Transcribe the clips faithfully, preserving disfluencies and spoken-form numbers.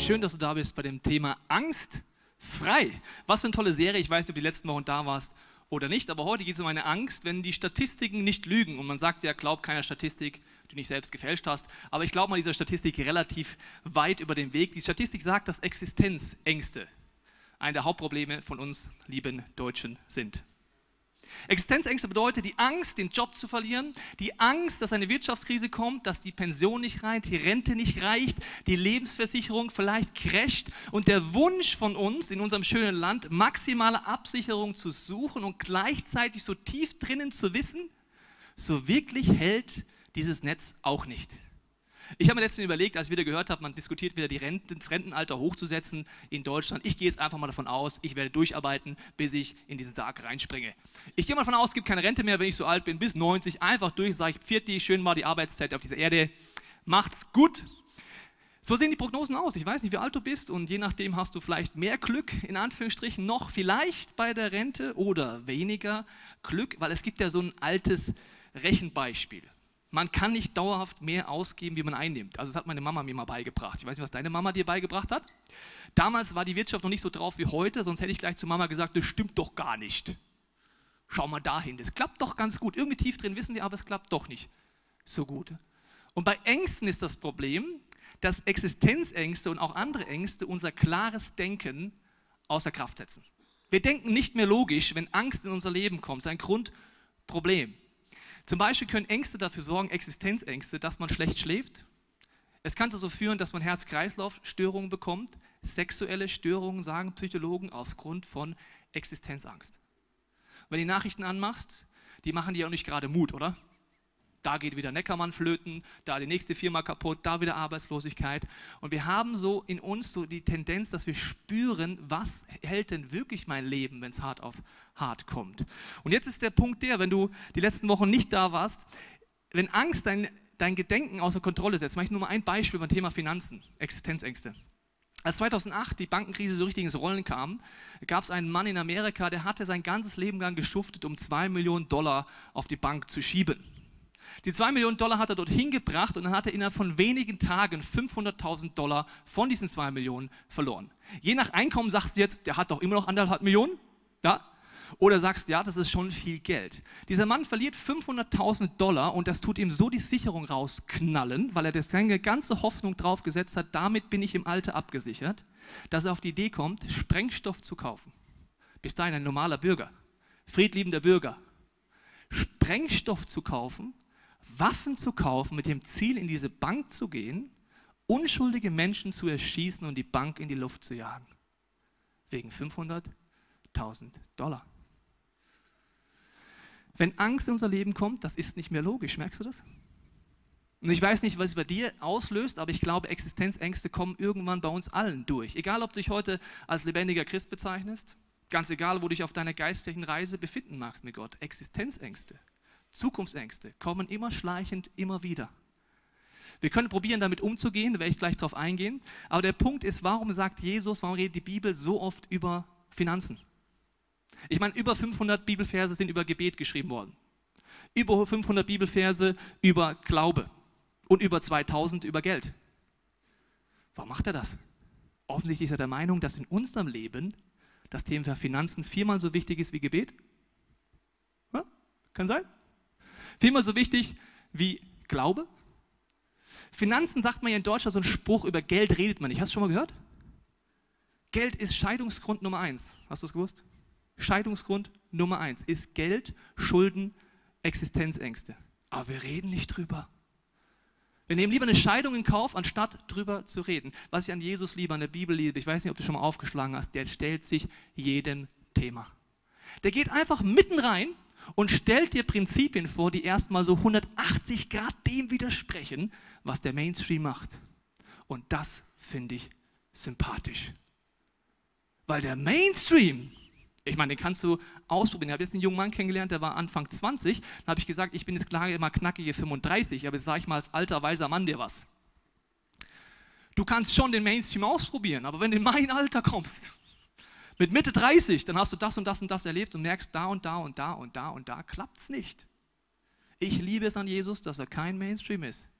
Schön, dass du da bist bei dem Thema Angst frei. Was für eine tolle Serie. Ich weiß nicht, ob du die letzten Wochen da warst oder nicht, aber heute geht es um eine Angst, wenn die Statistiken nicht lügen. Und man sagt ja, glaub keiner Statistik, die du nicht selbst gefälscht hast. Aber ich glaube mal dieser Statistik relativ weit über den Weg. Die Statistik sagt, dass Existenzängste eine der Hauptprobleme von uns lieben Deutschen sind. Existenzängste bedeutet die Angst, den Job zu verlieren, die Angst, dass eine Wirtschaftskrise kommt, dass die Pension nicht reicht, die Rente nicht reicht, die Lebensversicherung vielleicht crasht und der Wunsch von uns in unserem schönen Land, maximale Absicherung zu suchen und gleichzeitig so tief drinnen zu wissen, so wirklich hält dieses Netz auch nicht. Ich habe mir letztens überlegt, als ich wieder gehört habe, man diskutiert wieder die Renten, das Rentenalter hochzusetzen in Deutschland. Ich gehe jetzt einfach mal davon aus, ich werde durcharbeiten, bis ich in diesen Sarg reinspringe. Ich gehe mal davon aus, es gibt keine Rente mehr, wenn ich so alt bin, bis neunzig, einfach durch, sage ich, vierzig, schön war die Arbeitszeit auf dieser Erde, macht's gut. So sehen die Prognosen aus. Ich weiß nicht, wie alt du bist und je nachdem hast du vielleicht mehr Glück, in Anführungsstrichen, noch vielleicht bei der Rente oder weniger Glück, weil es gibt ja so ein altes Rechenbeispiel. Man kann nicht dauerhaft mehr ausgeben, wie man einnimmt. Also das hat meine Mama mir mal beigebracht. Ich weiß nicht, was deine Mama dir beigebracht hat. Damals war die Wirtschaft noch nicht so drauf wie heute, sonst hätte ich gleich zu Mama gesagt, das stimmt doch gar nicht. Schau mal dahin, das klappt doch ganz gut. Irgendwie tief drin wissen die, aber es klappt doch nicht so gut. Und bei Ängsten ist das Problem, dass Existenzängste und auch andere Ängste unser klares Denken außer Kraft setzen. Wir denken nicht mehr logisch, wenn Angst in unser Leben kommt. Das ist ein Grundproblem. Zum Beispiel können Ängste dafür sorgen, Existenzängste, dass man schlecht schläft. Es kann dazu führen, dass man Herz-Kreislauf-Störungen bekommt, sexuelle Störungen, sagen Psychologen, aufgrund von Existenzangst. Wenn du die Nachrichten anmachst, die machen dir auch nicht gerade Mut, oder? Da geht wieder Neckermann flöten, da die nächste Firma kaputt, da wieder Arbeitslosigkeit. Und wir haben so in uns so die Tendenz, dass wir spüren, was hält denn wirklich mein Leben, wenn es hart auf hart kommt. Und jetzt ist der Punkt der, wenn du die letzten Wochen nicht da warst, wenn Angst dein, dein Gedenken außer Kontrolle setzt, mache ich nur mal ein Beispiel beim Thema Finanzen, Existenzängste. Als zweitausendacht die Bankenkrise so richtig ins Rollen kam, gab es einen Mann in Amerika, der hatte sein ganzes Leben lang geschuftet, um zwei Millionen Dollar auf die Bank zu schieben. Die zwei Millionen Dollar hat er dorthin gebracht und dann hat er innerhalb von wenigen Tagen fünfhunderttausend Dollar von diesen zwei Millionen verloren. Je nach Einkommen sagst du jetzt, der hat doch immer noch anderthalb Millionen, ja? Oder sagst, ja, das ist schon viel Geld. Dieser Mann verliert fünfhunderttausend Dollar und das tut ihm so die Sicherung rausknallen, weil er das seine ganze Hoffnung drauf gesetzt hat, damit bin ich im Alter abgesichert, dass er auf die Idee kommt, Sprengstoff zu kaufen. Bis dahin ein normaler Bürger, friedliebender Bürger. Sprengstoff zu kaufen, Waffen zu kaufen, mit dem Ziel, in diese Bank zu gehen, unschuldige Menschen zu erschießen und die Bank in die Luft zu jagen. Wegen fünfhunderttausend Dollar. Wenn Angst in unser Leben kommt, das ist nicht mehr logisch, merkst du das? Und ich weiß nicht, was es bei dir auslöst, aber ich glaube, Existenzängste kommen irgendwann bei uns allen durch. Egal, ob du dich heute als lebendiger Christ bezeichnest, ganz egal, wo du dich auf deiner geistlichen Reise befinden magst mit Gott, Existenzängste, Zukunftsängste kommen immer schleichend, immer wieder. Wir können probieren, damit umzugehen, da werde ich gleich drauf eingehen. Aber der Punkt ist, warum sagt Jesus, warum redet die Bibel so oft über Finanzen? Ich meine, über fünfhundert Bibelverse sind über Gebet geschrieben worden. Über fünfhundert Bibelverse über Glaube und über zweitausend über Geld. Warum macht er das? Offensichtlich ist er der Meinung, dass in unserem Leben das Thema Finanzen viermal so wichtig ist wie Gebet. Ja, kann sein. Viermal so wichtig wie Glaube. Finanzen, sagt man ja in Deutschland, so ein Spruch, über Geld redet man nicht. Hast du schon mal gehört? Geld ist Scheidungsgrund Nummer eins. Hast du es gewusst? Scheidungsgrund Nummer eins ist Geld, Schulden, Existenzängste. Aber wir reden nicht drüber. Wir nehmen lieber eine Scheidung in Kauf, anstatt drüber zu reden. Was ich an Jesus liebe, an der Bibel liebe, ich weiß nicht, ob du schon mal aufgeschlagen hast, der stellt sich jedem Thema. Der geht einfach mitten rein und stellt dir Prinzipien vor, die erstmal so hundertachtzig Grad dem widersprechen, was der Mainstream macht. Und das finde ich sympathisch. Weil der Mainstream, ich meine, den kannst du ausprobieren. Ich habe jetzt einen jungen Mann kennengelernt, der war Anfang zwanzig. Dann habe ich gesagt, ich bin jetzt klar immer knackige fünfunddreißig, aber jetzt sage ich mal als alter, weiser Mann dir was. Du kannst schon den Mainstream ausprobieren, aber wenn du in mein Alter kommst, mit Mitte dreißig, dann hast du das und das und das erlebt und merkst, da und da und da und da und da klappt es nicht. Ich liebe es an Jesus, dass er kein Mainstream ist.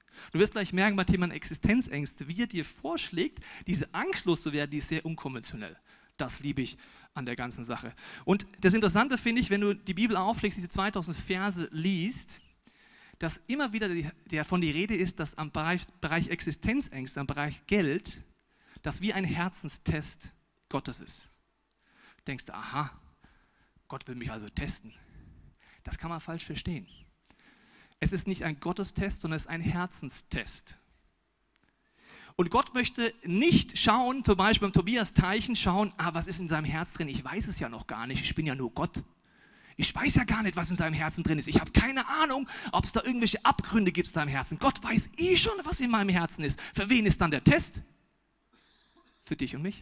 Du wirst gleich merken, bei Thema Existenzängste, wie er dir vorschlägt, diese Angst loszuwerden, die ist sehr unkonventionell. Das liebe ich an der ganzen Sache. Und das Interessante finde ich, wenn du die Bibel aufschlägst, diese zweitausend Verse liest, dass immer wieder die, davon die Rede ist, dass am Bereich, Bereich Existenzängste, am Bereich Geld, das wie ein Herzenstest Gottes ist. Du denkst, aha, Gott will mich also testen. Das kann man falsch verstehen. Es ist nicht ein Gottestest, sondern es ist ein Herzenstest. Und Gott möchte nicht schauen, zum Beispiel beim Tobias Teichen schauen, ah, was ist in seinem Herz drin? Ich weiß es ja noch gar nicht, ich bin ja nur Gott. Ich weiß ja gar nicht, was in seinem Herzen drin ist. Ich habe keine Ahnung, ob es da irgendwelche Abgründe gibt in seinem Herzen. Gott weiß eh schon, was in meinem Herzen ist. Für wen ist dann der Test? Für dich und mich.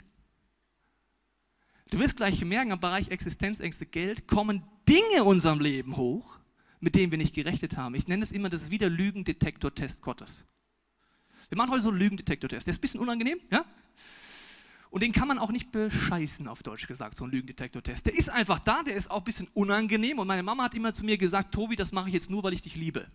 Du wirst gleich merken, im Bereich Existenzängste, Geld, kommen Dinge in unserem Leben hoch, mit denen wir nicht gerechnet haben. Ich nenne es immer das wieder Lügendetektor-Test Gottes. Wir machen heute so einen Lügendetektor-Test. Der ist ein bisschen unangenehm, ja? Und den kann man auch nicht bescheißen, auf Deutsch gesagt, so ein Lügendetektor-Test. Der ist einfach da, der ist auch ein bisschen unangenehm. Und meine Mama hat immer zu mir gesagt, Tobi, das mache ich jetzt nur, weil ich dich liebe.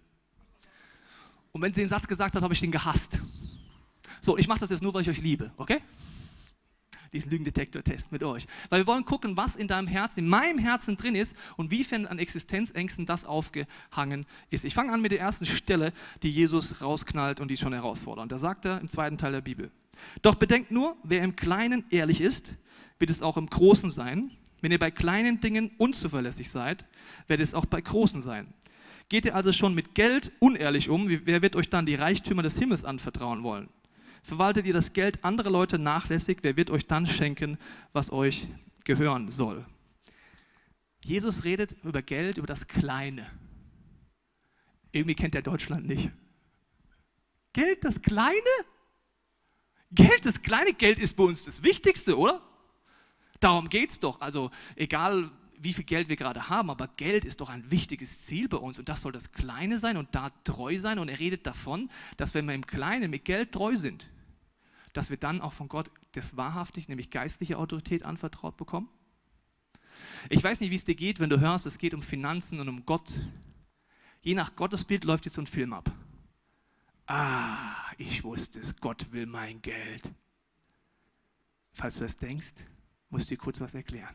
Und wenn sie den Satz gesagt hat, habe ich den gehasst. So, ich mache das jetzt nur, weil ich euch liebe, okay? Diesen Lügendetektor-Test mit euch. Weil wir wollen gucken, was in deinem Herzen, in meinem Herzen drin ist und wiefern an Existenzängsten das aufgehangen ist. Ich fange an mit der ersten Stelle, die Jesus rausknallt und die ist schon herausfordernd. Da sagt er im zweiten Teil der Bibel: Doch bedenkt nur, wer im Kleinen ehrlich ist, wird es auch im Großen sein. Wenn ihr bei kleinen Dingen unzuverlässig seid, wird es auch bei großen sein. Geht ihr also schon mit Geld unehrlich um, wer wird euch dann die Reichtümer des Himmels anvertrauen wollen? Verwaltet ihr das Geld anderer Leute nachlässig, wer wird euch dann schenken, was euch gehören soll? Jesus redet über Geld, über das Kleine. Irgendwie kennt er Deutschland nicht. Geld, das Kleine? Geld, das kleine Geld ist bei uns das Wichtigste, oder? Darum geht es doch. Also egal, wie viel Geld wir gerade haben, aber Geld ist doch ein wichtiges Ziel bei uns und das soll das Kleine sein und da treu sein. Und er redet davon, dass wenn wir im Kleinen mit Geld treu sind, dass wir dann auch von Gott das wahrhaftig, nämlich geistliche Autorität anvertraut bekommen. Ich weiß nicht, wie es dir geht, wenn du hörst, es geht um Finanzen und um Gott. Je nach Gottesbild läuft jetzt so ein Film ab. Ah, ich wusste es, Gott will mein Geld. Falls du das denkst, musst du dir kurz was erklären.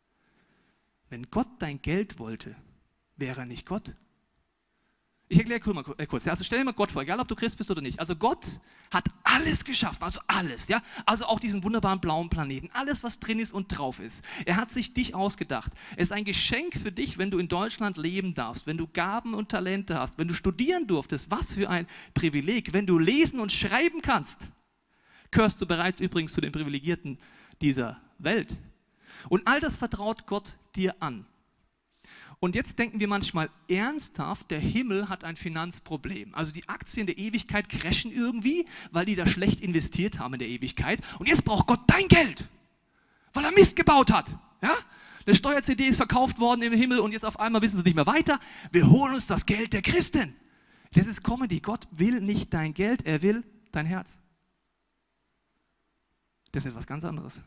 Wenn Gott dein Geld wollte, wäre er nicht Gott? Ich erkläre kurz. Also stell dir mal Gott vor, egal ob du Christ bist oder nicht. Also Gott hat alles geschaffen, also alles. Ja? Also auch diesen wunderbaren blauen Planeten, alles, was drin ist und drauf ist. Er hat sich dich ausgedacht. Es ist ein Geschenk für dich, wenn du in Deutschland leben darfst, wenn du Gaben und Talente hast, wenn du studieren durftest. Was für ein Privileg. Wenn du lesen und schreiben kannst, gehörst du bereits übrigens zu den Privilegierten dieser Welt. Und all das vertraut Gott dir an. Und jetzt denken wir manchmal ernsthaft, der Himmel hat ein Finanzproblem. Also die Aktien der Ewigkeit crashen irgendwie, weil die da schlecht investiert haben in der Ewigkeit. Und jetzt braucht Gott dein Geld, weil er Mist gebaut hat. Ja? Eine Steuer-C D ist verkauft worden im Himmel und jetzt auf einmal wissen sie nicht mehr weiter. Wir holen uns das Geld der Christen. Das ist Comedy. Gott will nicht dein Geld, er will dein Herz. Das ist etwas ganz anderes.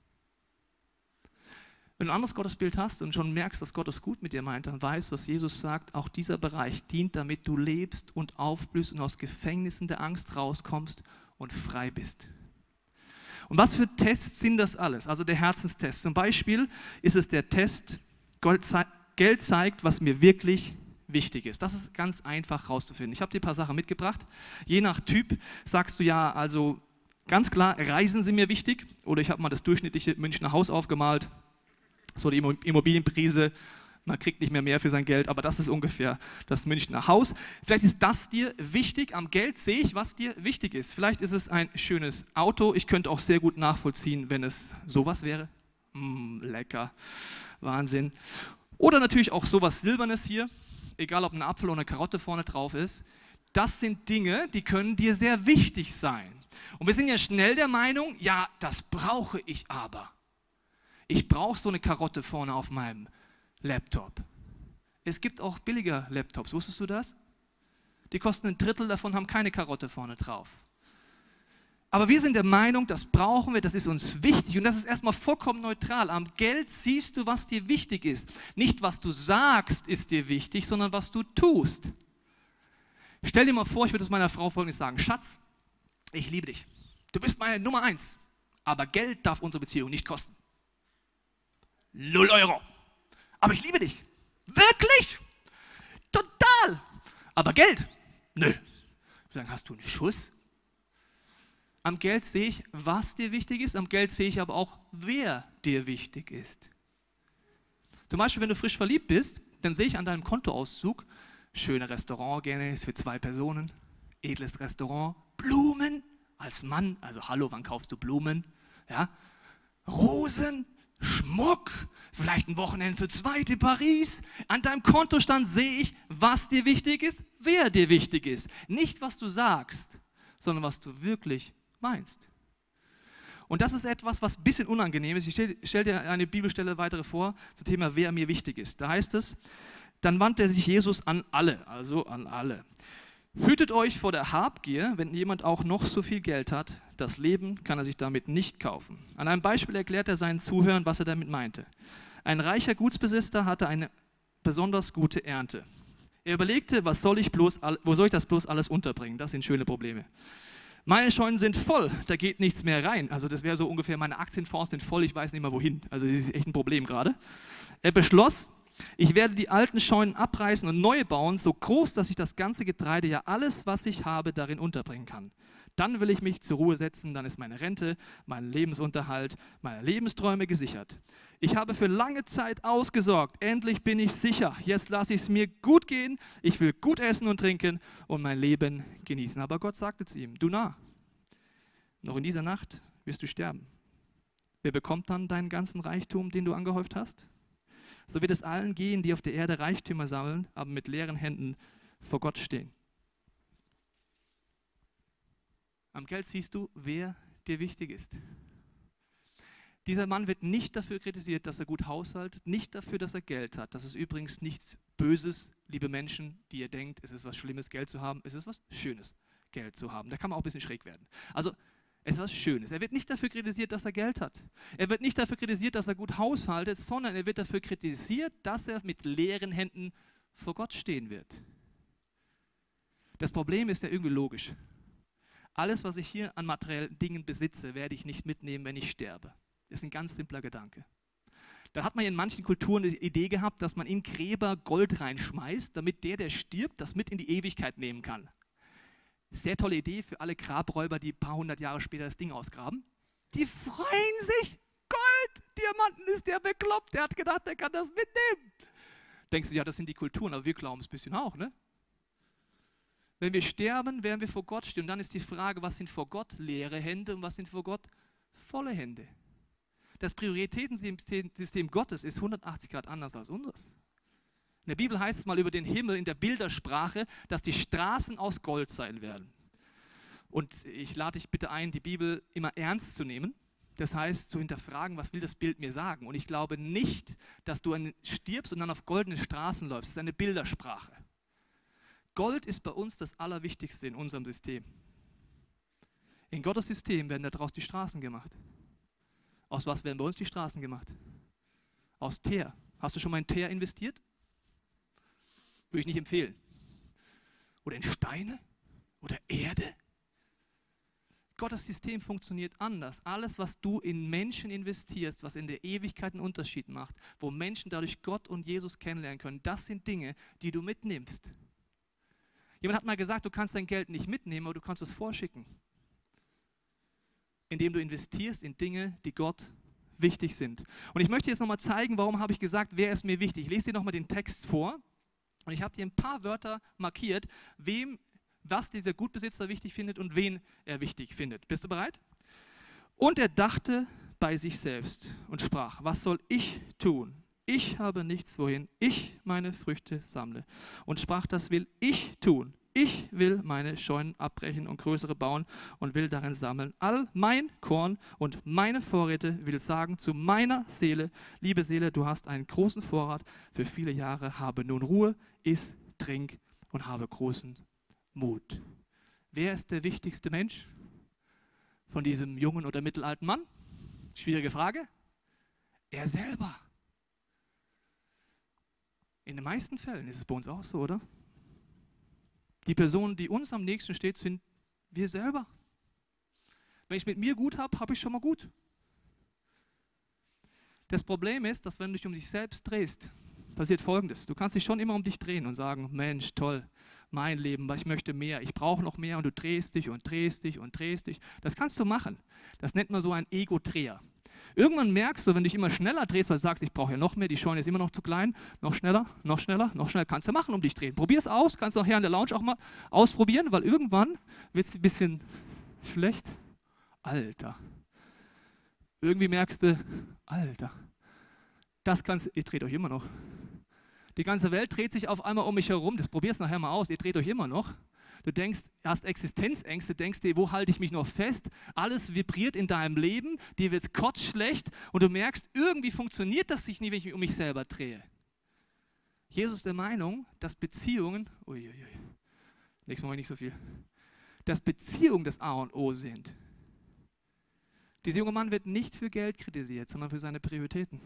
Wenn du ein anderes Gottesbild hast und schon merkst, dass Gott es gut mit dir meint, dann weißt du, dass Jesus sagt, auch dieser Bereich dient, damit du lebst und aufblühst und aus Gefängnissen der Angst rauskommst und frei bist. Und was für Tests sind das alles? Also der Herzenstest. Zum Beispiel ist es der Test, Geld zeigt, was mir wirklich wichtig ist. Das ist ganz einfach rauszufinden. Ich habe dir ein paar Sachen mitgebracht. Je nach Typ sagst du ja, also ganz klar, Reisen sind mir wichtig. Oder ich habe mal das durchschnittliche Münchner Haus aufgemalt. So die Immobilienprise, man kriegt nicht mehr mehr für sein Geld, aber das ist ungefähr das Münchner Haus. Vielleicht ist das dir wichtig. Am Geld sehe ich, was dir wichtig ist. Vielleicht ist es ein schönes Auto. Ich könnte auch sehr gut nachvollziehen, wenn es sowas wäre. Mm, lecker, Wahnsinn. Oder natürlich auch sowas Silbernes hier, egal ob ein Apfel oder eine Karotte vorne drauf ist. Das sind Dinge, die können dir sehr wichtig sein. Und wir sind ja schnell der Meinung, ja, das brauche ich aber. Ich brauche so eine Karotte vorne auf meinem Laptop. Es gibt auch billiger Laptops, wusstest du das? Die kosten ein Drittel davon, haben keine Karotte vorne drauf. Aber wir sind der Meinung, das brauchen wir, das ist uns wichtig und das ist erstmal vollkommen neutral. Am Geld siehst du, was dir wichtig ist. Nicht, was du sagst, ist dir wichtig, sondern was du tust. Stell dir mal vor, ich würde es meiner Frau folgendes sagen: Schatz, ich liebe dich. Du bist meine Nummer eins. Aber Geld darf unsere Beziehung nicht kosten. Null Euro. Aber ich liebe dich. Wirklich? Total. Aber Geld? Nö. Dann hast du einen Schuss. Am Geld sehe ich, was dir wichtig ist. Am Geld sehe ich aber auch, wer dir wichtig ist. Zum Beispiel, wenn du frisch verliebt bist, dann sehe ich an deinem Kontoauszug, schöne Restaurant gerne, ist für zwei Personen, edles Restaurant, Blumen als Mann, also hallo, wann kaufst du Blumen? Ja, Rosen, Schmuck, vielleicht ein Wochenende zu zweit in Paris. An deinem Kontostand sehe ich, was dir wichtig ist, wer dir wichtig ist. Nicht, was du sagst, sondern was du wirklich meinst. Und das ist etwas, was ein bisschen unangenehm ist. Ich stelle stell dir eine Bibelstelle weitere vor zum Thema, wer mir wichtig ist. Da heißt es, dann wandte sich Jesus an alle, also an alle. Hütet euch vor der Habgier, wenn jemand auch noch so viel Geld hat. Das Leben kann er sich damit nicht kaufen. An einem Beispiel erklärt er seinen Zuhörern, was er damit meinte. Ein reicher Gutsbesitzer hatte eine besonders gute Ernte. Er überlegte, was soll ich bloß, wo soll ich das bloß alles unterbringen? Das sind schöne Probleme. Meine Scheunen sind voll, da geht nichts mehr rein. Also das wäre so ungefähr, meine Aktienfonds sind voll, ich weiß nicht mehr wohin. Also das ist echt ein Problem gerade. Er beschloss, ich werde die alten Scheunen abreißen und neue bauen, so groß, dass ich das ganze Getreide, ja alles, was ich habe, darin unterbringen kann. Dann will ich mich zur Ruhe setzen, dann ist meine Rente, mein Lebensunterhalt, meine Lebensträume gesichert. Ich habe für lange Zeit ausgesorgt, endlich bin ich sicher. Jetzt lasse ich es mir gut gehen, ich will gut essen und trinken und mein Leben genießen. Aber Gott sagte zu ihm, du Narr, noch in dieser Nacht wirst du sterben. Wer bekommt dann deinen ganzen Reichtum, den du angehäuft hast? So wird es allen gehen, die auf der Erde Reichtümer sammeln, aber mit leeren Händen vor Gott stehen. Am Geld siehst du, wer dir wichtig ist. Dieser Mann wird nicht dafür kritisiert, dass er gut haushaltet, nicht dafür, dass er Geld hat. Das ist übrigens nichts Böses, liebe Menschen, die ihr denkt, es ist was Schlimmes, Geld zu haben. Es ist was Schönes, Geld zu haben. Da kann man auch ein bisschen schräg werden. Also, es ist was Schönes. Er wird nicht dafür kritisiert, dass er Geld hat. Er wird nicht dafür kritisiert, dass er gut haushaltet, sondern er wird dafür kritisiert, dass er mit leeren Händen vor Gott stehen wird. Das Problem ist ja irgendwie logisch. Alles, was ich hier an materiellen Dingen besitze, werde ich nicht mitnehmen, wenn ich sterbe. Das ist ein ganz simpler Gedanke. Da hat man in manchen Kulturen die Idee gehabt, dass man in Gräber Gold reinschmeißt, damit der, der stirbt, das mit in die Ewigkeit nehmen kann. Sehr tolle Idee für alle Grabräuber, die ein paar hundert Jahre später das Ding ausgraben. Die freuen sich. Gold, Diamanten, ist der bekloppt. Der hat gedacht, der kann das mitnehmen. Denkst du, ja, das sind die Kulturen, aber wir glauben es ein bisschen auch, ne? Wenn wir sterben, werden wir vor Gott stehen. Und dann ist die Frage, was sind vor Gott leere Hände und was sind vor Gott volle Hände? Das Prioritätensystem Gottes ist hundertachtzig Grad anders als unseres. In der Bibel heißt es mal über den Himmel in der Bildersprache, dass die Straßen aus Gold sein werden. Und ich lade dich bitte ein, die Bibel immer ernst zu nehmen. Das heißt, zu hinterfragen, was will das Bild mir sagen? Und ich glaube nicht, dass du stirbst und dann auf goldene Straßen läufst. Das ist eine Bildersprache. Gold ist bei uns das Allerwichtigste in unserem System. In Gottes System werden daraus die Straßen gemacht. Aus was werden bei uns die Straßen gemacht? Aus Teer. Hast du schon mal in Teer investiert? Würde ich nicht empfehlen. Oder in Steine? Oder Erde? Gottes System funktioniert anders. Alles, was du in Menschen investierst, was in der Ewigkeit einen Unterschied macht, wo Menschen dadurch Gott und Jesus kennenlernen können, das sind Dinge, die du mitnimmst. Jemand hat mal gesagt, du kannst dein Geld nicht mitnehmen, aber du kannst es vorschicken. Indem du investierst in Dinge, die Gott wichtig sind. Und ich möchte jetzt nochmal zeigen, warum habe ich gesagt, wer ist mir wichtig. Ich lese dir nochmal den Text vor. Und ich habe dir ein paar Wörter markiert, wem, was dieser Gutbesitzer wichtig findet und wen er wichtig findet. Bist du bereit? Und er dachte bei sich selbst und sprach, was soll ich tun? Ich habe nichts, wohin ich meine Früchte sammle. Und sprach, das will ich tun. Ich will meine Scheunen abbrechen und größere bauen und will darin sammeln. All mein Korn und meine Vorräte will sagen zu meiner Seele, liebe Seele, du hast einen großen Vorrat für viele Jahre, habe nun Ruhe, iss, trink und habe großen Mut. Wer ist der wichtigste Mensch von diesem jungen oder mittelalten Mann? Schwierige Frage. Er selber. In den meisten Fällen ist es bei uns auch so, oder? Die Person, die uns am nächsten steht, sind wir selber. Wenn ich es mit mir gut habe, habe ich schon mal gut. Das Problem ist, dass wenn du dich um dich selbst drehst, passiert Folgendes. Du kannst dich schon immer um dich drehen und sagen, Mensch, toll, mein Leben, ich möchte mehr, ich brauche noch mehr, und du drehst dich und drehst dich und drehst dich. Das kannst du machen. Das nennt man so ein Ego-Dreher. Irgendwann merkst du, wenn du dich immer schneller drehst, weil du sagst, ich brauche ja noch mehr, die Scheune ist immer noch zu klein, noch schneller, noch schneller, noch schneller, kannst du machen, um dich drehen. Probier es aus, kannst du nachher in der Lounge auch mal ausprobieren, weil irgendwann wird es ein bisschen schlecht. Alter. Irgendwie merkst du, Alter, das kannst, ihr dreht euch immer noch. Die ganze Welt dreht sich auf einmal um mich herum, das probier's nachher mal aus, ihr dreht euch immer noch. Du denkst, hast Existenzängste, denkst dir, wo halte ich mich noch fest? Alles vibriert in deinem Leben, dir wird kotzschlecht und du merkst, irgendwie funktioniert das nicht, wenn ich mich um mich selber drehe. Jesus ist der Meinung, dass Beziehungen, uiuiui, nächstes Mal nicht so viel, dass Beziehungen das A und O sind. Dieser junge Mann wird nicht für Geld kritisiert, sondern für seine Prioritäten.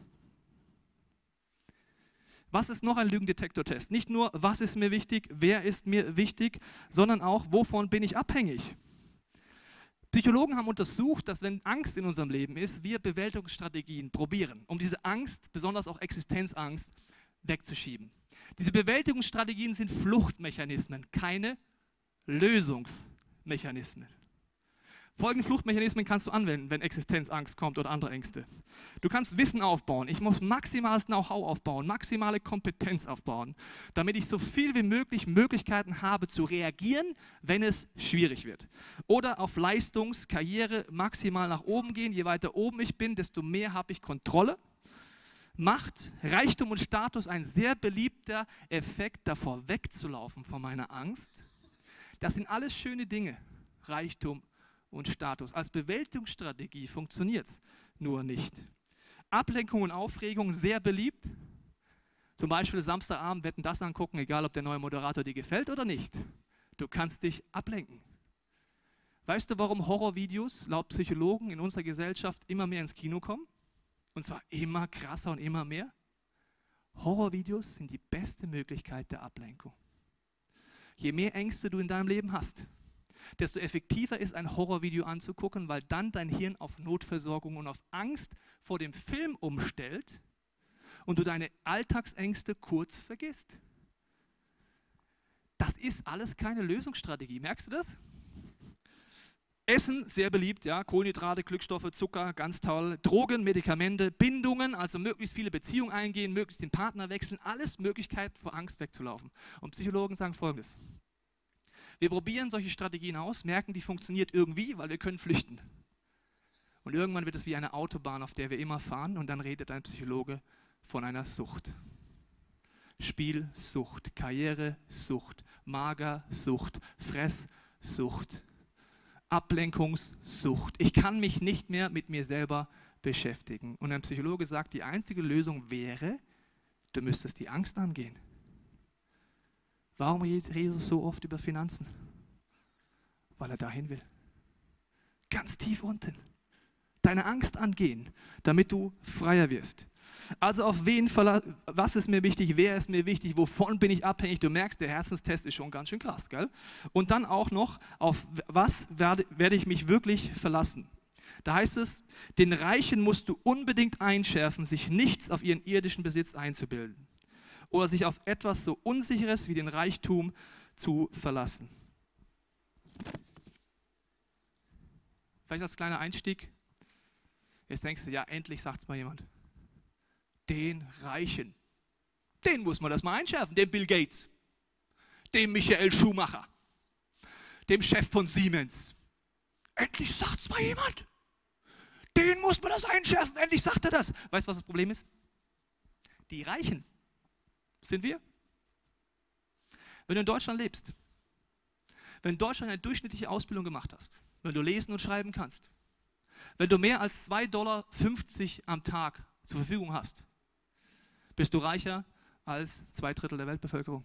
Was ist noch ein Lügendetektortest? Nicht nur, was ist mir wichtig, wer ist mir wichtig, sondern auch, wovon bin ich abhängig? Psychologen haben untersucht, dass wenn Angst in unserem Leben ist, wir Bewältigungsstrategien probieren, um diese Angst, besonders auch Existenzangst, wegzuschieben. Diese Bewältigungsstrategien sind Fluchtmechanismen, keine Lösungsmechanismen. Folgende Fluchtmechanismen kannst du anwenden, wenn Existenzangst kommt oder andere Ängste. Du kannst Wissen aufbauen. Ich muss maximales Know-how aufbauen, maximale Kompetenz aufbauen, damit ich so viel wie möglich Möglichkeiten habe zu reagieren, wenn es schwierig wird. Oder auf Leistungs-, Karriere maximal nach oben gehen. Je weiter oben ich bin, desto mehr habe ich Kontrolle. Macht, Reichtum und Status ein sehr beliebter Effekt, davor wegzulaufen von meiner Angst. Das sind alles schöne Dinge. Reichtum und Status. Als Bewältigungsstrategie funktioniert es nur nicht. Ablenkung und Aufregung sehr beliebt. Zum Beispiel Samstagabend Wetten, das angucken, egal ob der neue Moderator dir gefällt oder nicht. Du kannst dich ablenken. Weißt du, warum Horrorvideos laut Psychologen in unserer Gesellschaft immer mehr ins Kino kommen? Und zwar immer krasser und immer mehr. Horrorvideos sind die beste Möglichkeit der Ablenkung. Je mehr Ängste du in deinem Leben hast, desto effektiver ist, ein Horrorvideo anzugucken, weil dann dein Hirn auf Notversorgung und auf Angst vor dem Film umstellt und du deine Alltagsängste kurz vergisst. Das ist alles keine Lösungsstrategie. Merkst du das? Essen, sehr beliebt, ja, Kohlenhydrate, Glückstoffe, Zucker, ganz toll. Drogen, Medikamente, Bindungen, also möglichst viele Beziehungen eingehen, möglichst den Partner wechseln, alles Möglichkeiten vor Angst wegzulaufen. Und Psychologen sagen Folgendes. Wir probieren solche Strategien aus, merken, die funktioniert irgendwie, weil wir können flüchten. Und irgendwann wird es wie eine Autobahn, auf der wir immer fahren, und dann redet ein Psychologe von einer Sucht. Spielsucht, Karrieresucht, Magersucht, Fresssucht, Ablenkungssucht. Ich kann mich nicht mehr mit mir selber beschäftigen. Und ein Psychologe sagt, die einzige Lösung wäre, du müsstest die Angst angehen. Warum redet Jesus so oft über Finanzen? Weil er dahin will. Ganz tief unten. Deine Angst angehen, damit du freier wirst. Also auf wen verlassen, was ist mir wichtig, wer ist mir wichtig, wovon bin ich abhängig? Du merkst, der Herzenstest ist schon ganz schön krass, gell? Und dann auch noch, auf was werde, werde ich mich wirklich verlassen? Da heißt es, den Reichen musst du unbedingt einschärfen, sich nichts auf ihren irdischen Besitz einzubilden. Oder sich auf etwas so Unsicheres wie den Reichtum zu verlassen. Vielleicht als kleiner Einstieg. Jetzt denkst du, ja, endlich sagt es mal jemand. Den Reichen. Den muss man das mal einschärfen. Den Bill Gates. Dem Michael Schumacher. Dem Chef von Siemens. Endlich sagt es mal jemand. Den muss man das einschärfen. Endlich sagt er das. Weißt du, was das Problem ist? Die Reichen sind wir. Wenn du in Deutschland lebst, wenn du in Deutschland eine durchschnittliche Ausbildung gemacht hast, wenn du lesen und schreiben kannst, wenn du mehr als zwei Komma fünfzig Dollar am Tag zur Verfügung hast, bist du reicher als zwei Drittel der Weltbevölkerung.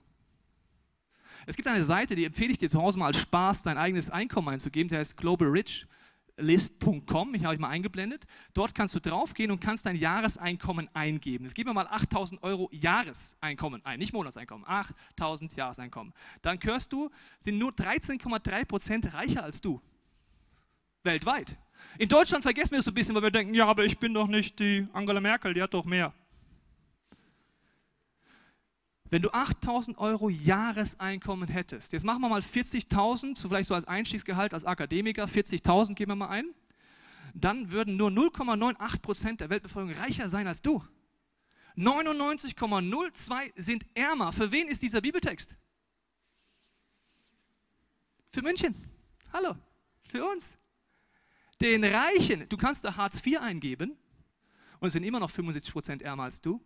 Es gibt eine Seite, die empfehle ich dir zu Hause mal als Spaß, dein eigenes Einkommen einzugeben, die heißt Global Rich. list punkt com, ich habe ich mal eingeblendet. Dort kannst du draufgehen und kannst dein Jahreseinkommen eingeben. Jetzt geben wir mal achttausend Euro Jahreseinkommen ein, nicht Monatseinkommen, achttausend Jahreseinkommen. Dann hörst du, sind nur dreizehn Komma drei Prozent reicher als du. Weltweit. In Deutschland vergessen wir es so ein bisschen, weil wir denken, ja, aber ich bin doch nicht die Angela Merkel, die hat doch mehr. Wenn du achttausend Euro Jahreseinkommen hättest, jetzt machen wir mal vierzigtausend, so vielleicht so als Einstiegsgehalt als Akademiker, vierzigtausend geben wir mal ein, dann würden nur null Komma achtundneunzig Prozent der Weltbevölkerung reicher sein als du. neunundneunzig Komma null zwei sind ärmer. Für wen ist dieser Bibeltext? Für München. Hallo, für uns. Den Reichen, du kannst da Hartz vier eingeben und es sind immer noch fünfundsiebzig Prozent ärmer als du.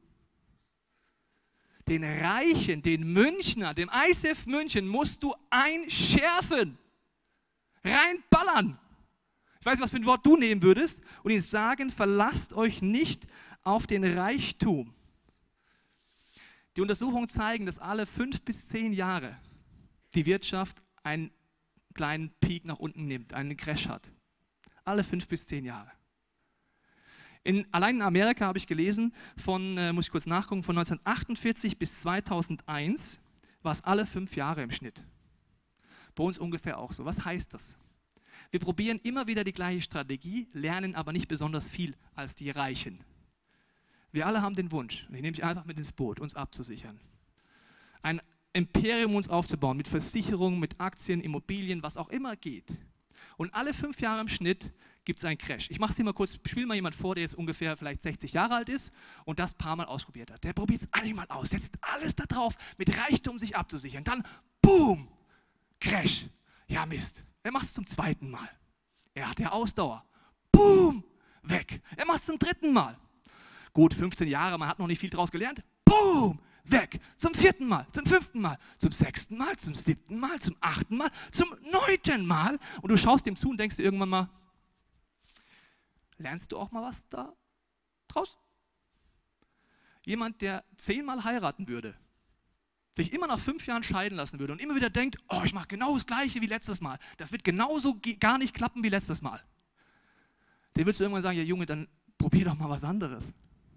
Den Reichen, den Münchner, dem I C F München musst du einschärfen, reinballern. Ich weiß nicht, was für ein Wort du nehmen würdest und ihnen sagen, verlasst euch nicht auf den Reichtum. Die Untersuchungen zeigen, dass alle fünf bis zehn Jahre die Wirtschaft einen kleinen Peak nach unten nimmt, einen Crash hat. Alle fünf bis zehn Jahre. In, allein in Amerika habe ich gelesen, von, äh, muss ich kurz nachgucken, von neunzehnhundertachtundvierzig bis zweitausendeins war es alle fünf Jahre im Schnitt. Bei uns ungefähr auch so. Was heißt das? Wir probieren immer wieder die gleiche Strategie, lernen aber nicht besonders viel als die Reichen. Wir alle haben den Wunsch, und ich nehme mich einfach mit ins Boot, uns abzusichern. Ein Imperium uns aufzubauen, mit Versicherungen, mit Aktien, Immobilien, was auch immer geht. Und alle fünf Jahre im Schnitt gibt es einen Crash. Ich mache es dir mal kurz, spiel mal jemand vor, der jetzt ungefähr vielleicht sechzig Jahre alt ist und das ein paar Mal ausprobiert hat. Der probiert es einmal aus, setzt alles da drauf, mit Reichtum sich abzusichern. Dann, boom, Crash. Ja Mist, er macht es zum zweiten Mal. Er hat ja Ausdauer. Boom, weg. Er macht es zum dritten Mal. Gut, fünfzehn Jahre, man hat noch nicht viel draus gelernt. Boom, weg. Zum vierten Mal, zum fünften Mal, zum sechsten Mal, zum siebten Mal, zum achten Mal, zum neunten Mal. Und du schaust dem zu und denkst dir irgendwann mal, lernst du auch mal was da draus? Jemand, der zehnmal heiraten würde, sich immer nach fünf Jahren scheiden lassen würde und immer wieder denkt, oh, ich mache genau das Gleiche wie letztes Mal. Das wird genauso gar nicht klappen wie letztes Mal. Dem willst du irgendwann sagen, ja Junge, dann probier doch mal was anderes.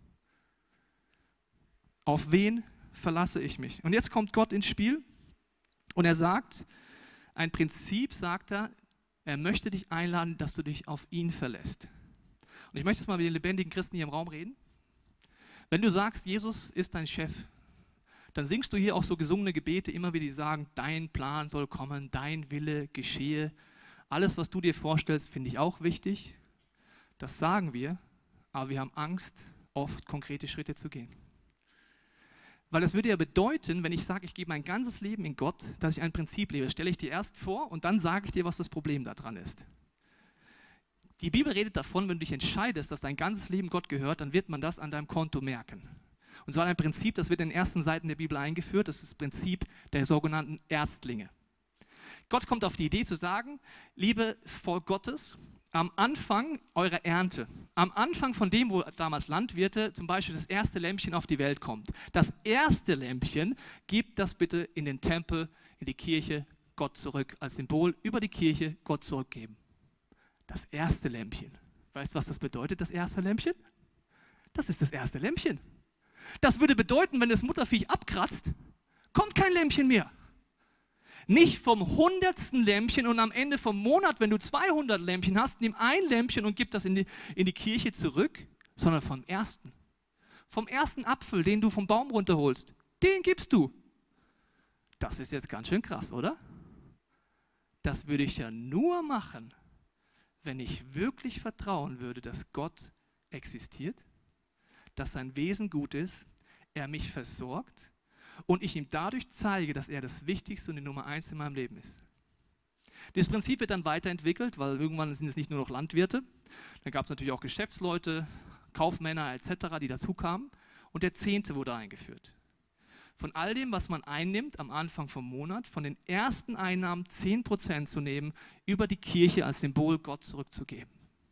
Auf wen verlasse ich mich? Und jetzt kommt Gott ins Spiel und er sagt, ein Prinzip sagt er, er möchte dich einladen, dass du dich auf ihn verlässt. Und ich möchte jetzt mal mit den lebendigen Christen hier im Raum reden. Wenn du sagst, Jesus ist dein Chef, dann singst du hier auch so gesungene Gebete immer wieder, die sagen, dein Plan soll kommen, dein Wille geschehe. Alles, was du dir vorstellst, finde ich auch wichtig. Das sagen wir, aber wir haben Angst, oft konkrete Schritte zu gehen. Weil das würde ja bedeuten, wenn ich sage, ich gebe mein ganzes Leben in Gott, dass ich ein Prinzip lebe. Das stelle ich dir erst vor und dann sage ich dir, was das Problem daran ist. Die Bibel redet davon, wenn du dich entscheidest, dass dein ganzes Leben Gott gehört, dann wird man das an deinem Konto merken. Und zwar ein Prinzip, das wird in den ersten Seiten der Bibel eingeführt, das ist das Prinzip der sogenannten Erstlinge. Gott kommt auf die Idee zu sagen, liebe Volk Gottes, am Anfang eurer Ernte, am Anfang von dem, wo damals Landwirte zum Beispiel das erste Lämpchen auf die Welt kommt, das erste Lämpchen, gebt das bitte in den Tempel, in die Kirche, Gott zurück, als Symbol über die Kirche Gott zurückgeben. Das erste Lämpchen. Weißt du, was das bedeutet, das erste Lämpchen? Das ist das erste Lämpchen. Das würde bedeuten, wenn das Mutterviech abkratzt, kommt kein Lämpchen mehr. Nicht vom hundertsten Lämpchen und am Ende vom Monat, wenn du zweihundert Lämpchen hast, nimm ein Lämpchen und gib das in die, in die Kirche zurück, sondern vom ersten. Vom ersten Apfel, den du vom Baum runterholst, den gibst du. Das ist jetzt ganz schön krass, oder? Das würde ich ja nur machen, wenn ich wirklich vertrauen würde, dass Gott existiert, dass sein Wesen gut ist, er mich versorgt, und ich ihm dadurch zeige, dass er das Wichtigste und die Nummer eins in meinem Leben ist. Dieses Prinzip wird dann weiterentwickelt, weil irgendwann sind es nicht nur noch Landwirte, dann gab es natürlich auch Geschäftsleute, Kaufmänner et cetera, die dazu kamen und der Zehnte wurde eingeführt. Von all dem, was man einnimmt am Anfang vom Monat, von den ersten Einnahmen zehn Prozent zu nehmen, über die Kirche als Symbol Gott zurückzugeben.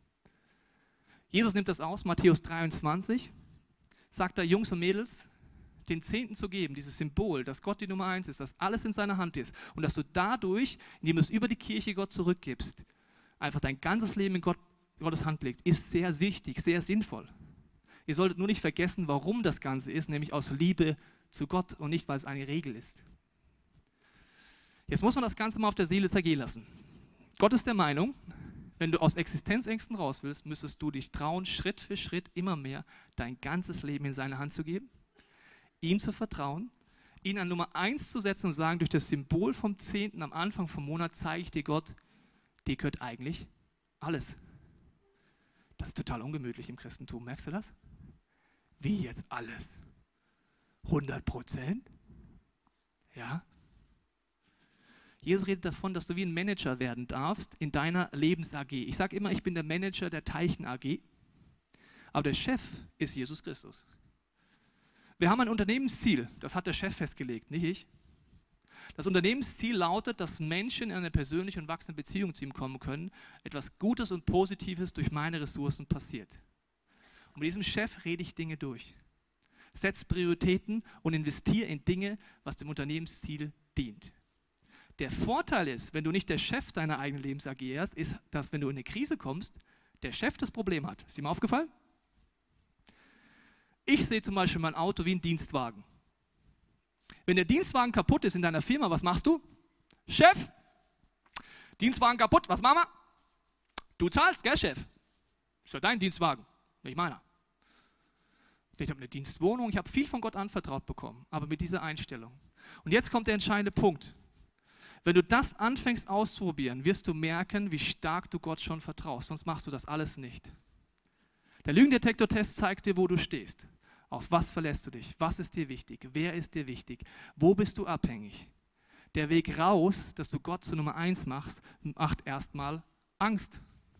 Jesus nimmt das aus, Matthäus dreiundzwanzig, sagt er, Jungs und Mädels, den Zehnten zu geben, dieses Symbol, dass Gott die Nummer eins ist, dass alles in seiner Hand ist und dass du dadurch, indem du es über die Kirche Gott zurückgibst, einfach dein ganzes Leben in Gott, Gottes Hand legt, ist sehr wichtig, sehr sinnvoll. Ihr solltet nur nicht vergessen, warum das Ganze ist, nämlich aus Liebe zu Gott und nicht, weil es eine Regel ist. Jetzt muss man das Ganze mal auf der Seele zergehen lassen. Gott ist der Meinung, wenn du aus Existenzängsten raus willst, müsstest du dich trauen, Schritt für Schritt immer mehr dein ganzes Leben in seine Hand zu geben, ihm zu vertrauen, ihn an Nummer eins zu setzen und sagen, durch das Symbol vom Zehnten am Anfang vom Monat zeige ich dir, Gott, dir gehört eigentlich alles. Das ist total ungemütlich im Christentum, merkst du das? Wie jetzt alles? hundert Prozent? Ja. Jesus redet davon, dass du wie ein Manager werden darfst in deiner Lebens-A G. Ich sage immer, ich bin der Manager der Teichen-A G, aber der Chef ist Jesus Christus. Wir haben ein Unternehmensziel, das hat der Chef festgelegt, nicht ich. Das Unternehmensziel lautet, dass Menschen in eine persönliche und wachsende Beziehung zu ihm kommen können, etwas Gutes und Positives durch meine Ressourcen passiert. Und mit diesem Chef rede ich Dinge durch. Setz Prioritäten und investiere in Dinge, was dem Unternehmensziel dient. Der Vorteil ist, wenn du nicht der Chef deiner eigenen Lebens-A G hast, ist, dass wenn du in eine Krise kommst, der Chef das Problem hat. Ist dir mal aufgefallen? Ich sehe zum Beispiel mein Auto wie ein Dienstwagen. Wenn der Dienstwagen kaputt ist in deiner Firma, was machst du? Chef, Dienstwagen kaputt, was machen wir? Du zahlst, gell, Chef? Ist ja dein Dienstwagen, nicht meiner. Ich habe eine Dienstwohnung, ich habe viel von Gott anvertraut bekommen, aber mit dieser Einstellung. Und jetzt kommt der entscheidende Punkt. Wenn du das anfängst auszuprobieren, wirst du merken, wie stark du Gott schon vertraust, sonst machst du das alles nicht. Der Lügendetektor-Test zeigt dir, wo du stehst. Auf was verlässt du dich? Was ist dir wichtig? Wer ist dir wichtig? Wo bist du abhängig? Der Weg raus, dass du Gott zu Nummer eins machst, macht erstmal Angst.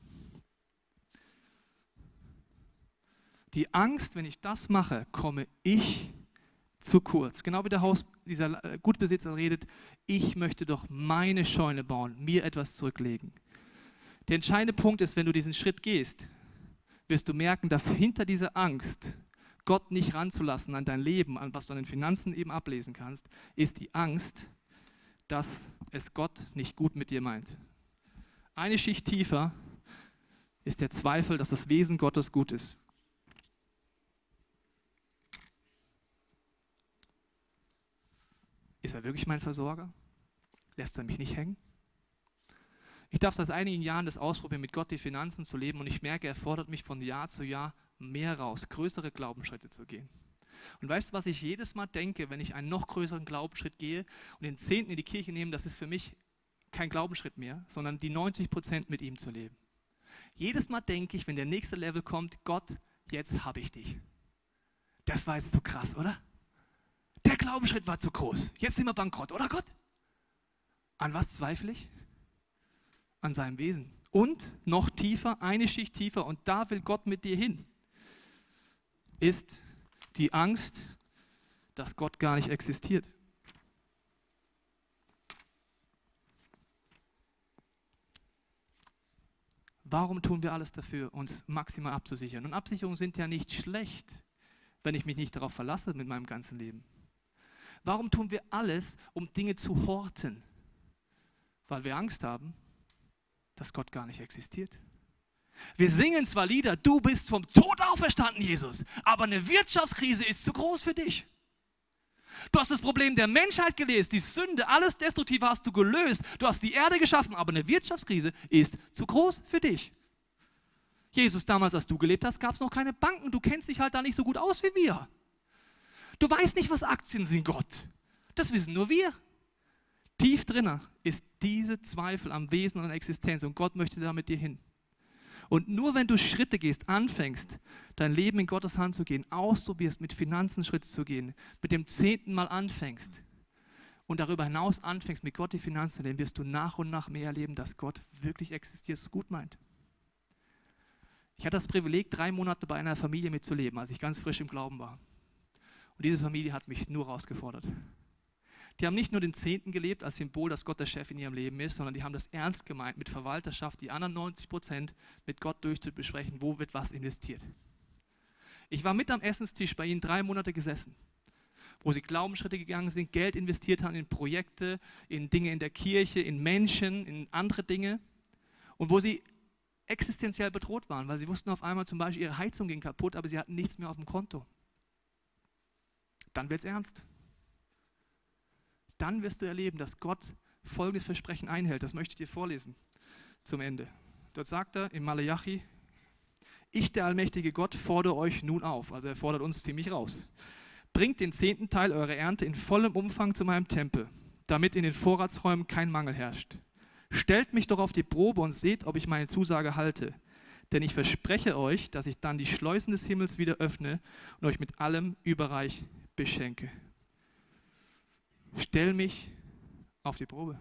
Die Angst, wenn ich das mache, komme ich zu kurz. Genau wie der Haus, dieser Gutbesitzer redet, ich möchte doch meine Scheune bauen, mir etwas zurücklegen. Der entscheidende Punkt ist, wenn du diesen Schritt gehst, wirst du merken, dass hinter dieser Angst, Gott nicht ranzulassen an dein Leben, an was du an den Finanzen eben ablesen kannst, ist die Angst, dass es Gott nicht gut mit dir meint. Eine Schicht tiefer ist der Zweifel, dass das Wesen Gottes gut ist. Ist er wirklich mein Versorger? Lässt er mich nicht hängen? Ich darf seit einigen Jahren das ausprobieren, mit Gott die Finanzen zu leben und ich merke, er fordert mich von Jahr zu Jahr mehr raus, größere Glaubensschritte zu gehen. Und weißt du, was ich jedes Mal denke, wenn ich einen noch größeren Glaubensschritt gehe und den Zehnten in die Kirche nehme, das ist für mich kein Glaubensschritt mehr, sondern die neunzig Prozent mit ihm zu leben. Jedes Mal denke ich, wenn der nächste Level kommt, Gott, jetzt habe ich dich. Das war jetzt zu krass, oder? Der Glaubensschritt war zu groß. Jetzt sind wir bankrott, oder Gott? An was zweifle ich? An seinem Wesen. Und noch tiefer, eine Schicht tiefer, und da will Gott mit dir hin, ist die Angst, dass Gott gar nicht existiert. Warum tun wir alles dafür, uns maximal abzusichern? Und Absicherungen sind ja nicht schlecht, wenn ich mich nicht darauf verlasse mit meinem ganzen Leben. Warum tun wir alles, um Dinge zu horten? Weil wir Angst haben, dass Gott gar nicht existiert. Wir singen zwar Lieder, du bist vom Tod auferstanden, Jesus, aber eine Wirtschaftskrise ist zu groß für dich. Du hast das Problem der Menschheit gelöst, die Sünde, alles Destruktive hast du gelöst, du hast die Erde geschaffen, aber eine Wirtschaftskrise ist zu groß für dich. Jesus, damals, als du gelebt hast, gab es noch keine Banken, du kennst dich halt da nicht so gut aus wie wir. Du weißt nicht, was Aktien sind, Gott. Das wissen nur wir. Tief drinnen ist diese Zweifel am Wesen und an der Existenz und Gott möchte da mit dir hin. Und nur wenn du Schritte gehst, anfängst, dein Leben in Gottes Hand zu gehen, ausprobierst, mit Finanzen Schritte zu gehen, mit dem zehnten Mal anfängst und darüber hinaus anfängst, mit Gott die Finanzen zu leben, wirst du nach und nach mehr erleben, dass Gott wirklich existiert, es gut meint. Ich hatte das Privileg, drei Monate bei einer Familie mitzuleben, als ich ganz frisch im Glauben war. Und diese Familie hat mich nur herausgefordert. Die haben nicht nur den Zehnten gelebt als Symbol, dass Gott der Chef in ihrem Leben ist, sondern die haben das ernst gemeint, mit Verwalterschaft die anderen neunzig Prozent mit Gott durchzubesprechen, wo wird was investiert. Ich war mit am Essenstisch bei ihnen drei Monate gesessen, wo sie Glaubensschritte gegangen sind, Geld investiert haben in Projekte, in Dinge in der Kirche, in Menschen, in andere Dinge und wo sie existenziell bedroht waren, weil sie wussten auf einmal zum Beispiel, ihre Heizung ging kaputt, aber sie hatten nichts mehr auf dem Konto. Dann wird es ernst. Dann wirst du erleben, dass Gott folgendes Versprechen einhält. Das möchte ich dir vorlesen zum Ende. Dort sagt er in Maleachi, ich, der allmächtige Gott, fordere euch nun auf. Also er fordert uns ziemlich raus. Bringt den zehnten Teil eurer Ernte in vollem Umfang zu meinem Tempel, damit in den Vorratsräumen kein Mangel herrscht. Stellt mich doch auf die Probe und seht, ob ich meine Zusage halte. Denn ich verspreche euch, dass ich dann die Schleusen des Himmels wieder öffne und euch mit allem überreich beschenke. Stell mich auf die Probe.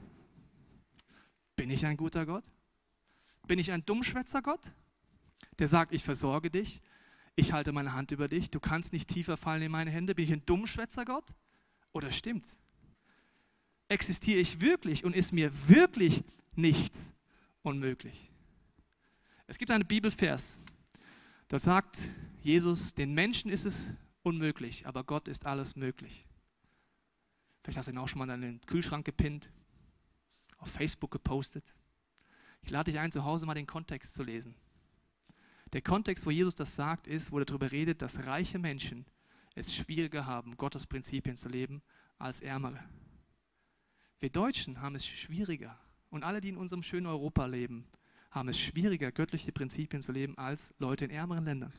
Bin ich ein guter Gott? Bin ich ein Dummschwätzer Gott, der sagt, ich versorge dich, ich halte meine Hand über dich, du kannst nicht tiefer fallen in meine Hände? Bin ich ein Dummschwätzer Gott? Oder stimmt's? Existiere ich wirklich und ist mir wirklich nichts unmöglich? Es gibt einen Bibelvers, da sagt Jesus, den Menschen ist es unmöglich, aber Gott ist alles möglich. Vielleicht hast du ihn auch schon mal in den Kühlschrank gepinnt, auf Facebook gepostet. Ich lade dich ein, zu Hause mal den Kontext zu lesen. Der Kontext, wo Jesus das sagt, ist, wo er darüber redet, dass reiche Menschen es schwieriger haben, Gottes Prinzipien zu leben, als Ärmere. Wir Deutschen haben es schwieriger und alle, die in unserem schönen Europa leben, haben es schwieriger, göttliche Prinzipien zu leben, als Leute in ärmeren Ländern.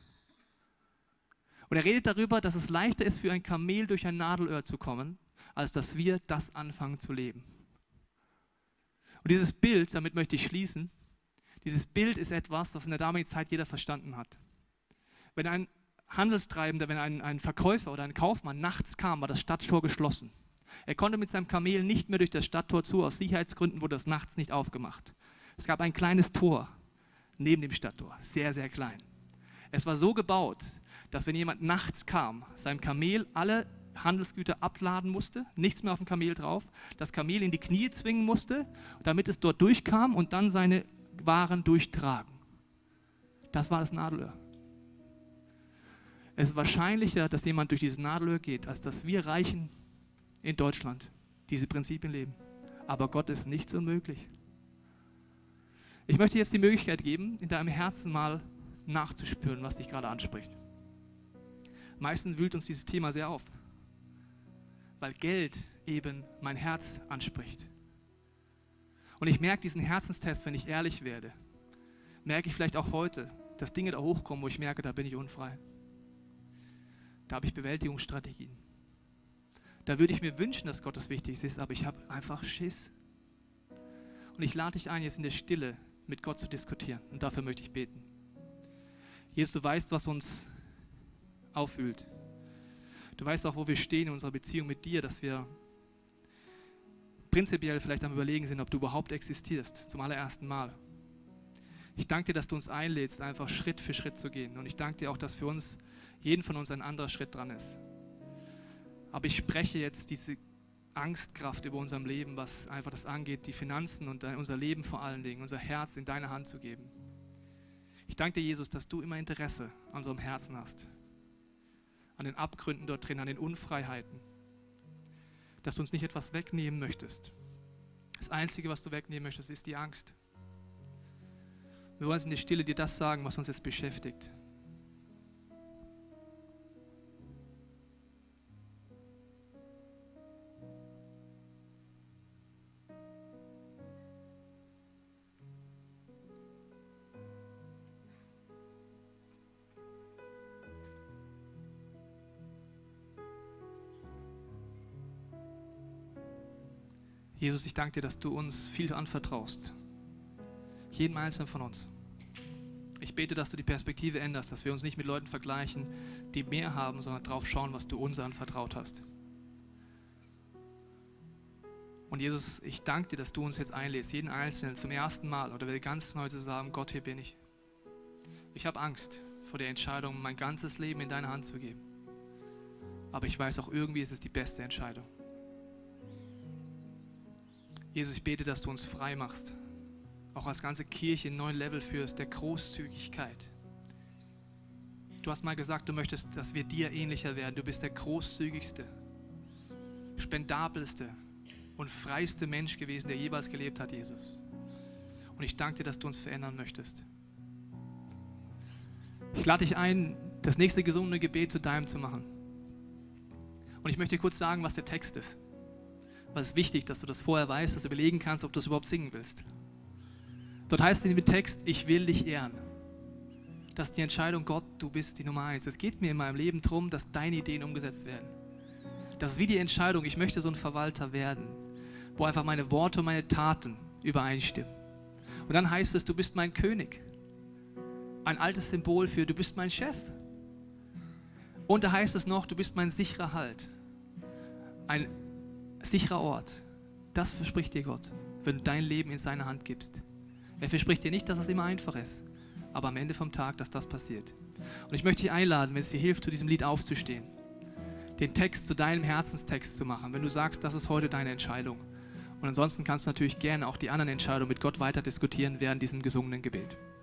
Und er redet darüber, dass es leichter ist, für ein Kamel durch ein Nadelöhr zu kommen, als dass wir das anfangen zu leben. Und dieses Bild, damit möchte ich schließen, dieses Bild ist etwas, das in der damaligen Zeit jeder verstanden hat. Wenn ein Handelstreibender, wenn ein, ein Verkäufer oder ein Kaufmann nachts kam, war das Stadttor geschlossen. Er konnte mit seinem Kamel nicht mehr durch das Stadttor zu, aus Sicherheitsgründen wurde das nachts nicht aufgemacht. Es gab ein kleines Tor neben dem Stadttor, sehr, sehr klein. Es war so gebaut, dass wenn jemand nachts kam, sein Kamel alle Handelsgüter abladen musste, nichts mehr auf dem Kamel drauf, das Kamel in die Knie zwingen musste, damit es dort durchkam und dann seine Waren durchtragen. Das war das Nadelöhr. Es ist wahrscheinlicher, dass jemand durch dieses Nadelöhr geht, als dass wir Reichen in Deutschland diese Prinzipien leben. Aber Gott ist nichts unmöglich. Ich möchte jetzt die Möglichkeit geben, in deinem Herzen mal nachzuspüren, was dich gerade anspricht. Meistens wühlt uns dieses Thema sehr auf, weil Geld eben mein Herz anspricht. Und ich merke diesen Herzenstest, wenn ich ehrlich werde, merke ich vielleicht auch heute, dass Dinge da hochkommen, wo ich merke, da bin ich unfrei. Da habe ich Bewältigungsstrategien. Da würde ich mir wünschen, dass Gott das Wichtigste ist, aber ich habe einfach Schiss. Und ich lade dich ein, jetzt in der Stille mit Gott zu diskutieren. Und dafür möchte ich beten. Jesus, du weißt, was uns aufwühlt. Du weißt auch, wo wir stehen in unserer Beziehung mit dir, dass wir prinzipiell vielleicht am Überlegen sind, ob du überhaupt existierst, zum allerersten Mal. Ich danke dir, dass du uns einlädst, einfach Schritt für Schritt zu gehen. Und ich danke dir auch, dass für uns, jeden von uns ein anderer Schritt dran ist. Aber ich spreche jetzt diese Angstkraft über unserem Leben, was einfach das angeht, die Finanzen und unser Leben vor allen Dingen, unser Herz in deine Hand zu geben. Ich danke dir, Jesus, dass du immer Interesse an unserem Herzen hast. An den Abgründen dort drin, an den Unfreiheiten. Dass du uns nicht etwas wegnehmen möchtest. Das Einzige, was du wegnehmen möchtest, ist die Angst. Wir wollen in der Stille dir das sagen, was uns jetzt beschäftigt. Jesus, ich danke dir, dass du uns viel anvertraust. Jedem Einzelnen von uns. Ich bete, dass du die Perspektive änderst, dass wir uns nicht mit Leuten vergleichen, die mehr haben, sondern drauf schauen, was du uns anvertraut hast. Und Jesus, ich danke dir, dass du uns jetzt einlädst, jeden Einzelnen zum ersten Mal oder ganz neu zu sagen, Gott, hier bin ich. Ich habe Angst vor der Entscheidung, mein ganzes Leben in deine Hand zu geben. Aber ich weiß auch, irgendwie ist es die beste Entscheidung. Jesus, ich bete, dass du uns frei machst, auch als ganze Kirche ein neues Level führst, der Großzügigkeit. Du hast mal gesagt, du möchtest, dass wir dir ähnlicher werden. Du bist der großzügigste, spendabelste und freiste Mensch gewesen, der jeweils gelebt hat, Jesus. Und ich danke dir, dass du uns verändern möchtest. Ich lade dich ein, das nächste gesungene Gebet zu deinem zu machen. Und ich möchte dir kurz sagen, was der Text ist. Weil es ist wichtig, dass du das vorher weißt, dass du überlegen kannst, ob du es überhaupt singen willst. Dort heißt es im Text, ich will dich ehren. Das ist die Entscheidung, Gott, du bist die Nummer eins. Es geht mir in meinem Leben darum, dass deine Ideen umgesetzt werden. Das ist wie die Entscheidung, ich möchte so ein Verwalter werden, wo einfach meine Worte und meine Taten übereinstimmen. Und dann heißt es, du bist mein König. Ein altes Symbol für, du bist mein Chef. Und da heißt es noch, du bist mein sicherer Halt. Ein sicherer Ort. Das verspricht dir Gott, wenn du dein Leben in seine Hand gibst. Er verspricht dir nicht, dass es immer einfach ist, aber am Ende vom Tag, dass das passiert. Und ich möchte dich einladen, wenn es dir hilft, zu diesem Lied aufzustehen, den Text zu deinem Herzenstext zu machen, wenn du sagst, das ist heute deine Entscheidung. Und ansonsten kannst du natürlich gerne auch die anderen Entscheidungen mit Gott weiter diskutieren während diesem gesungenen Gebet.